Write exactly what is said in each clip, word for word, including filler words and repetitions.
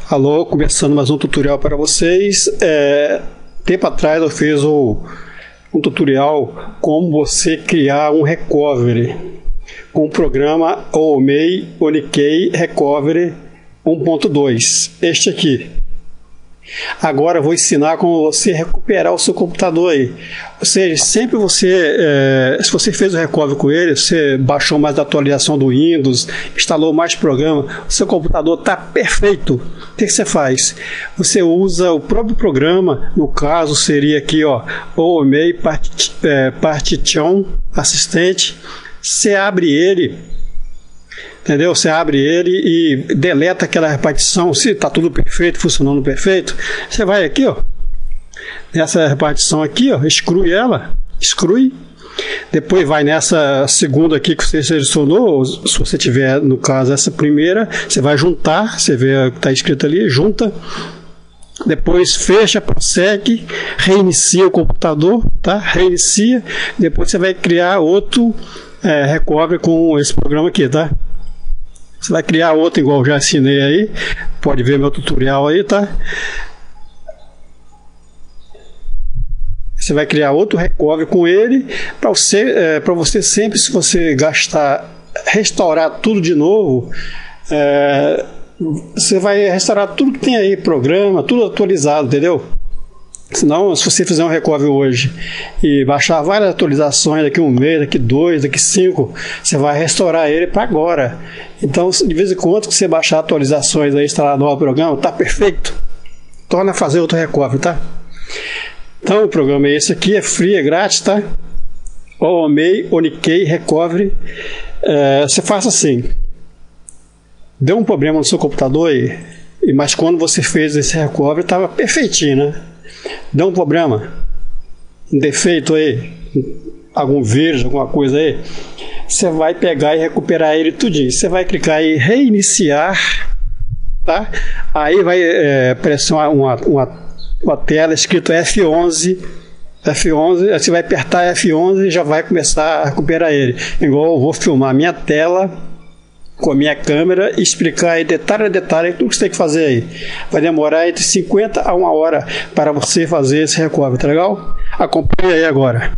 Alô, começando mais um tutorial para vocês. É, tempo atrás eu fiz o, um tutorial como você criar um recovery com o programa O M E I ONIKEI Recovery um ponto dois, este aqui. Agora eu vou ensinar como você recuperar o seu computador aí. Ou seja, sempre você, é, se você fez o recovery com ele, você baixou mais da atualização do Windows, instalou mais programa, o seu computador está perfeito. O que, que você faz? Você usa o próprio programa, no caso seria aqui, ó, O M E I Part, é, Partition Assistente. Você abre ele, entendeu? Você abre ele e deleta aquela repartição. Se está tudo perfeito, funcionando perfeito, você vai aqui, ó, nessa repartição aqui, ó, exclui ela, exclui. Depois vai nessa segunda aqui que você selecionou, se você tiver, no caso, essa primeira, você vai juntar, você vê o que está escrito ali, junta. Depois fecha, prossegue, reinicia o computador, tá? Reinicia. Depois você vai criar outro é, recovery com esse programa aqui, tá? Você vai criar outro igual eu já ensinei aí. Pode ver meu tutorial aí, tá? Você vai criar outro recovery com ele para você, é, para você sempre, se você gastar, restaurar tudo de novo, é, você vai restaurar tudo que tem aí, programa, tudo atualizado, entendeu? Senão, se você fizer um recovery hoje e baixar várias atualizações daqui um mês, daqui dois, daqui cinco, você vai restaurar ele para agora. Então, de vez em quando que você baixar atualizações aí, instalar novo programa, tá perfeito. Torna a fazer outro recovery, tá? Então, o programa é esse aqui, é free, é grátis, tá? O M E I ONIKEI Recovery. É, você faça assim. Deu um problema no seu computador aí, mas quando você fez esse recovery estava perfeitinho, né? Deu um problema, um defeito aí, algum vírus, alguma coisa aí, você vai pegar e recuperar ele tudinho. Você vai clicar em reiniciar, tá? Aí vai é, aparecer uma, uma, uma, uma tela escrito F onze. F onze, você vai apertar F onze e já vai começar a recuperar ele. Igual eu vou filmar minha tela com a minha câmera e explicar aí detalhe a detalhe tudo que você tem que fazer aí. Vai demorar entre cinquenta a uma hora para você fazer esse recovery, tá legal? Acompanhe aí agora.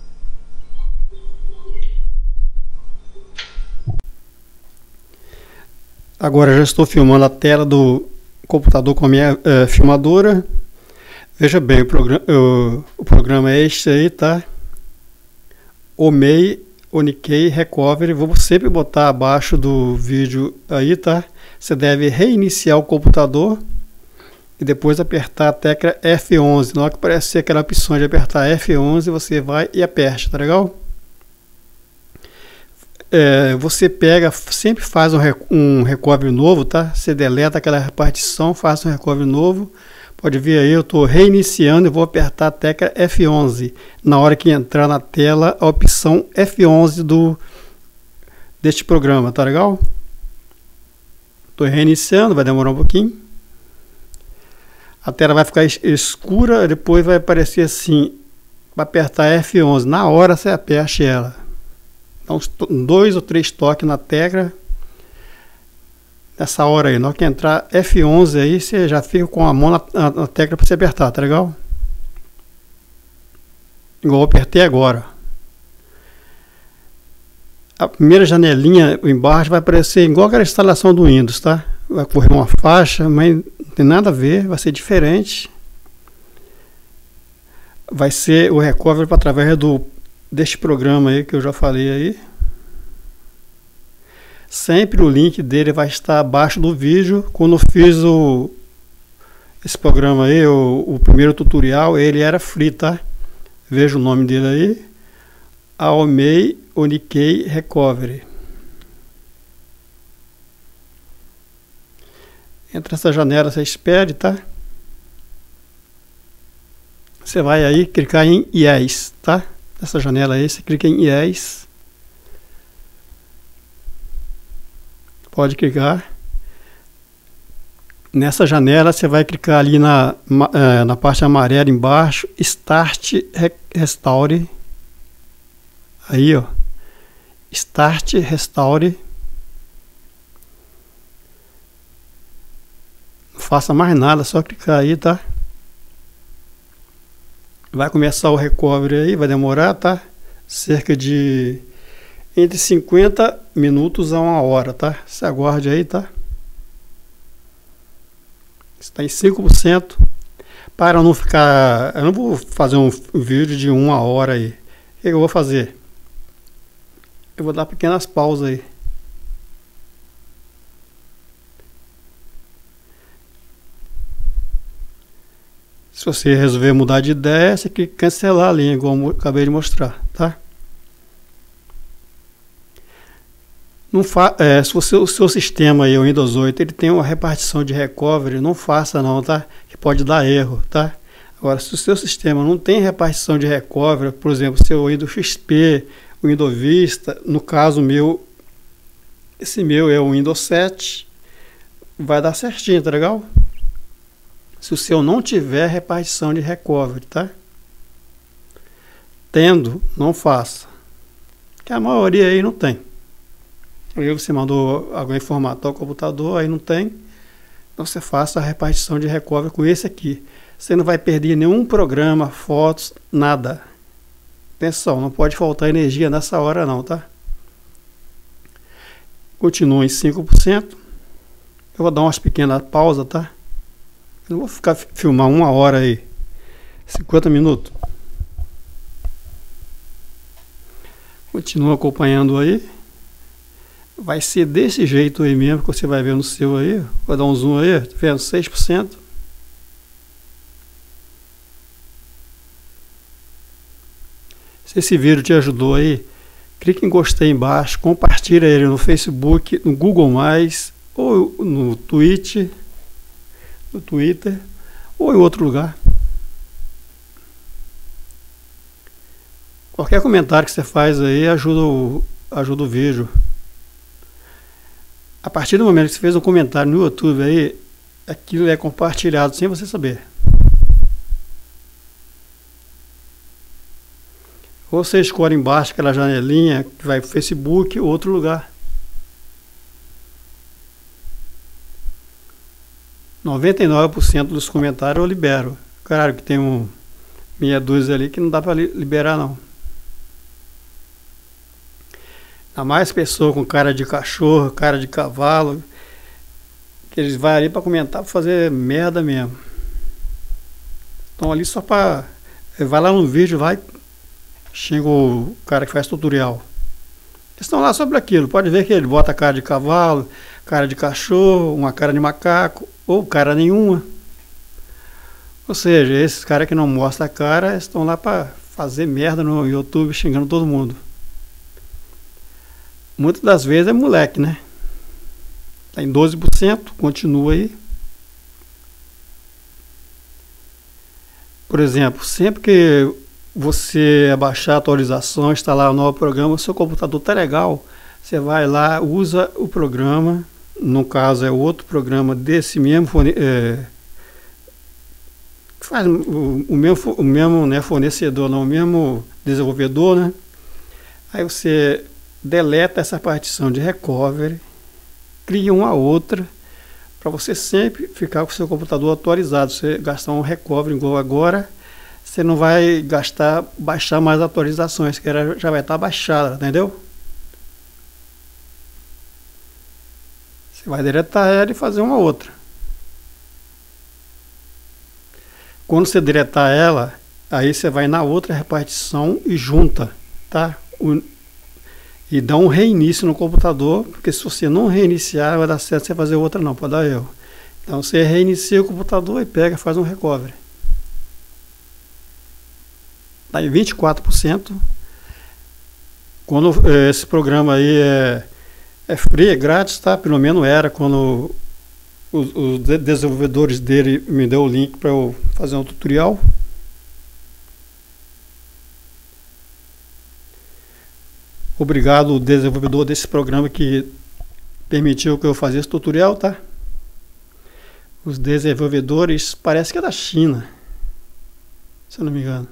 Agora já estou filmando a tela do computador com a minha uh, filmadora. Veja bem, o programa, uh, o programa é este aí, tá? O M E I ONIKEI Recovery. Vou sempre botar abaixo do vídeo aí, tá? Você deve reiniciar o computador e depois apertar a tecla F onze. Na hora que aparecer aquela opção de apertar F onze, você vai e aperta, tá legal? É, você pega, sempre faz um, um recovery novo, tá? Você deleta aquela repartição, faz um recovery novo. Pode ver aí, eu estou reiniciando e vou apertar a tecla F onze. Na hora que entrar na tela, a opção F onze do, deste programa, tá legal? Estou reiniciando, vai demorar um pouquinho. A tela vai ficar escura, depois vai aparecer assim, vai apertar F onze. Na hora você aperte ela. Então, dois ou três toques na tecla. Nessa hora aí, na hora que entrar F onze aí, você já fica com a mão na, na, na tecla para você apertar, tá legal? Igual eu apertei agora. A primeira janelinha embaixo vai aparecer igual aquela instalação do Windows, tá? Vai correr uma faixa, mas não tem nada a ver, vai ser diferente. Vai ser o recovery através do, deste programa aí que eu já falei aí. Sempre o link dele vai estar abaixo do vídeo. Quando eu fiz o, esse programa aí, o, o primeiro tutorial, ele era free, tá? Veja o nome dele aí. O M E I ONIKEI Recovery. Entra nessa janela, você espere, tá? Você vai aí clicar em Yes, tá? Nessa janela aí, você clica em Yes. Pode clicar. Nessa janela você vai clicar ali na, na parte amarela embaixo, Start Restore. Aí, ó. Start Restore. faça mais nada, só clicar aí, tá? Vai começar o recovery aí, vai demorar, tá? Cerca de entre cinquenta minutos a uma hora, tá? Se aguarde aí, tá? Está em cinco por cento. Para não ficar... Eu não vou fazer um vídeo de uma hora aí. O que eu vou fazer? Eu vou dar pequenas pausas aí. Se você resolver mudar de ideia, você clica em cancelar a linha, igual eu acabei de mostrar, tá? Não fa é, se você, o seu sistema aí, o Windows oito, ele tem uma repartição de recovery, não faça não, tá? Que pode dar erro, tá? Agora, se o seu sistema não tem repartição de recovery, por exemplo, seu Windows X P, o Windows Vista, no caso meu, esse meu é o Windows sete, vai dar certinho, tá legal? Se o seu não tiver repartição de recovery, tá? Tendo, não faça. Que a maioria aí não tem. Aí você mandou alguém formatar o computador, aí não tem. Então você faça a repartição de recovery com esse aqui. Você não vai perder nenhum programa, fotos, nada. Atenção, não pode faltar energia nessa hora não, tá? Continua em cinco por cento. Eu vou dar umas pequenas pausas, tá? Eu não vou ficar filmar uma hora aí, cinquenta minutos. Continua acompanhando aí. Vai ser desse jeito aí mesmo que você vai ver no seu aí. Vou dar um zoom aí, tá vendo? seis por cento. Se esse vídeo te ajudou aí, clique em gostei embaixo, compartilha ele no Facebook, no Google mais, ou no Twitch, no Twitter ou em outro lugar. Qualquer comentário que você faz aí ajuda o, ajuda o vídeo. A partir do momento que você fez um comentário no YouTube aí, aquilo é compartilhado sem você saber. Ou você escolhe embaixo aquela janelinha que vai para o Facebook ou outro lugar. noventa e nove por cento dos comentários eu libero. Claro que tem um meia dúzia ali que não dá para liberar não. Há mais pessoas com cara de cachorro, cara de cavalo, que eles vão ali para comentar, para fazer merda mesmo. Estão ali só para... Vai lá no vídeo, vai, xinga o cara que faz tutorial. Eles estão lá sobre aquilo. Pode ver que ele bota cara de cavalo, cara de cachorro, uma cara de macaco, ou cara nenhuma. Ou seja, esses caras que não mostram a cara estão lá para fazer merda no YouTube, xingando todo mundo. Muitas das vezes é moleque, né? Está em doze por cento, continua aí. Por exemplo, sempre que você abaixar a atualização, instalar um novo programa, o seu computador está legal, você vai lá, usa o programa, no caso é outro programa desse mesmo fone, é, faz o, o mesmo, o mesmo né, fornecedor, não, o mesmo desenvolvedor, né? Aí você deleta essa partição de recovery, cria uma outra, para você sempre ficar com o seu computador atualizado. Você gastar um recovery igual agora, você não vai gastar, baixar mais atualizações, que já vai estar baixada, entendeu? Você vai deletar ela e fazer uma outra. Quando você deletar ela, aí você vai na outra repartição e junta, tá? O, e dá um reinício no computador, porque se você não reiniciar, vai dar certo você fazer outra não, pode dar erro. Então você reinicia o computador e pega, faz um recovery. Está em vinte e quatro por cento. Quando eh, esse programa aí é, é free, é grátis, tá? Pelo menos era quando os, os desenvolvedores dele me deu o link para eu fazer um tutorial. Obrigado ao desenvolvedor desse programa que permitiu que eu fizesse esse tutorial, tá? Os desenvolvedores parece que é da China, se eu não me engano.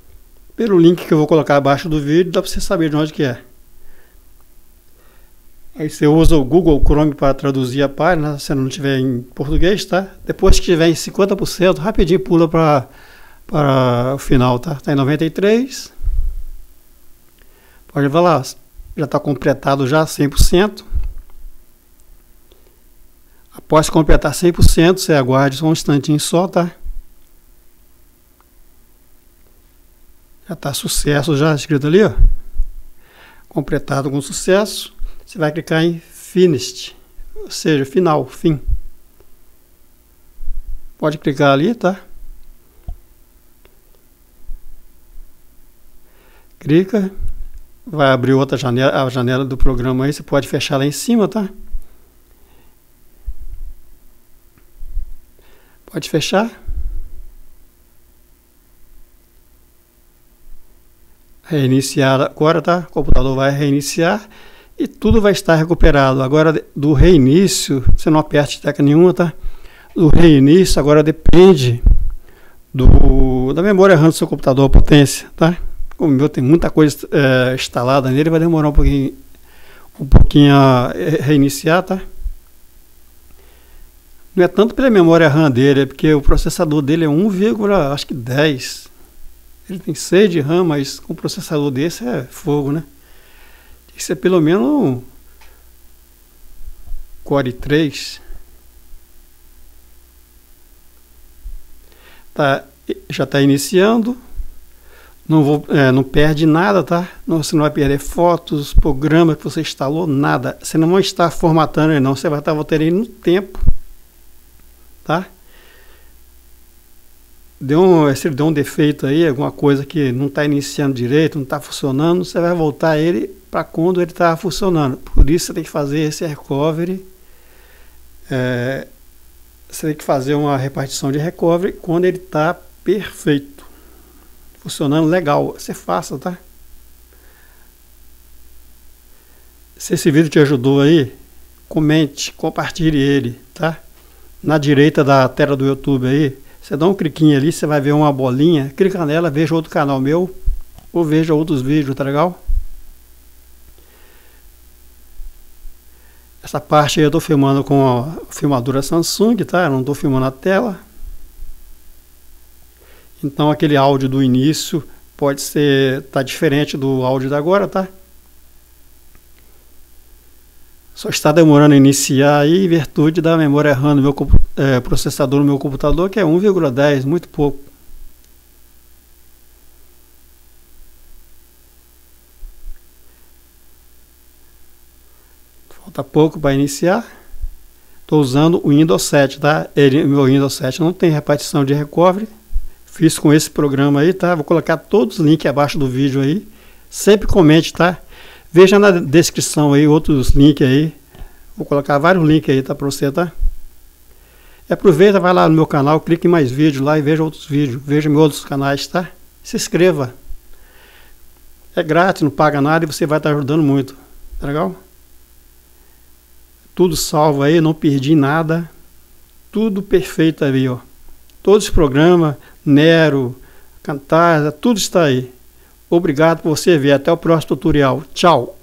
Pelo link que eu vou colocar abaixo do vídeo, dá para você saber de onde que é. Aí você usa o Google Chrome para traduzir a página, se não tiver em português, tá? Depois que estiver em cinquenta por cento, rapidinho pula para para o final, tá? Está em noventa e três. Pode ver lá, já está completado já cem por cento. Após completar cem por cento, você aguarde só um instantinho só, tá? Já está sucesso já escrito ali, ó. Completado com sucesso. Você vai clicar em Finished, ou seja, final, fim. Pode clicar ali, tá? Clica, vai abrir outra janela, a janela do programa aí, você pode fechar lá em cima, tá? Pode fechar. Reiniciar agora, tá? O computador vai reiniciar e tudo vai estar recuperado. Agora, do reinício, você não aperte tecla nenhuma, tá? Do reinício, agora depende do, da memória RAM do seu computador, a potência, tá? Como o meu tem muita coisa é, instalada nele, vai demorar um pouquinho, um pouquinho a reiniciar, tá? Não é tanto pela memória RAM dele, é porque o processador dele é um vírgula dez. Ele tem seis de RAM, mas com um processador desse é fogo, né? Isso é pelo menos um Core três. Tá, já está iniciando. Não, vou, é, não perde nada, tá? Não, você não vai perder fotos, programa que você instalou, nada. Você não vai estar formatando ele, não. Você vai estar voltando ele no tempo, tá? Deu um, se ele deu um defeito aí, alguma coisa que não está iniciando direito, não está funcionando, você vai voltar ele para quando ele está funcionando. Por isso você tem que fazer esse recovery. É, você tem que fazer uma repartição de recovery quando ele está perfeito, funcionando legal. Você faça, tá? Se esse vídeo te ajudou aí, comente, compartilhe ele, tá? Na direita da tela do YouTube aí, você dá um cliquinho ali, você vai ver uma bolinha, clica nela, veja outro canal meu, ou veja outros vídeos, tá legal? Essa parte aí eu tô filmando com a filmadora Samsung, tá? Eu não tô filmando a tela. Então aquele áudio do início pode ser, tá diferente do áudio da agora, tá? Só está demorando a iniciar aí em virtude da memória RAM do meu é, processador no meu computador, que é um vírgula dez, muito pouco. Falta pouco para iniciar. Estou usando o Windows sete, tá? Ele, meu Windows sete não tem repartição de recovery. Fiz com esse programa aí, tá? Vou colocar todos os links abaixo do vídeo aí. Sempre comente, tá? Veja na descrição aí outros links aí. Vou colocar vários links aí, tá? Pra você, tá? E aproveita, vai lá no meu canal, clique em mais vídeos lá e veja outros vídeos. Veja meus outros canais, tá? Se inscreva. É grátis, não paga nada e você vai estar ajudando muito. Tá legal? Tudo salvo aí, não perdi nada. Tudo perfeito aí, ó. Todos os programas, Nero, Camtasia, tudo está aí. Obrigado por você ver. Até o próximo tutorial. Tchau!